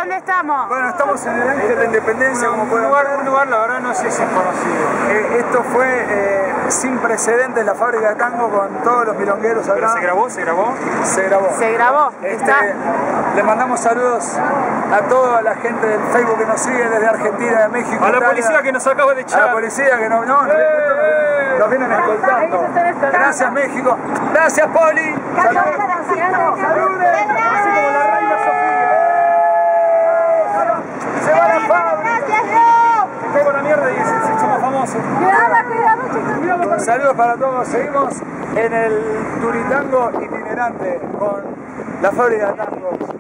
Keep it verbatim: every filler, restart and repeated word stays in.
¿Dónde estamos? Bueno, estamos en el Ángel de la Independencia, como pueden lugar, ver. Un lugar, la verdad, no sé si es conocido. Eh, esto fue eh, sin precedentes en la fábrica de tango con todos los milongueros acá. ¿Pero se grabó? ¿Se grabó? Se grabó. Se grabó. Este, Está... Le mandamos saludos a toda la gente del Facebook que nos sigue desde Argentina, de México. A la Italia, policía que nos acaba de echar. A la policía que no, no, ¡Eh! nos vienen escoltando. Gracias, México. Gracias, Poli. Saludos. Saludos. Así como la reina Sofía. Se va la fábrica. Se cago la mierda y se, se hizo más famoso. Saludos para todos. Seguimos en el Turitango itinerante con la fábrica de tangos.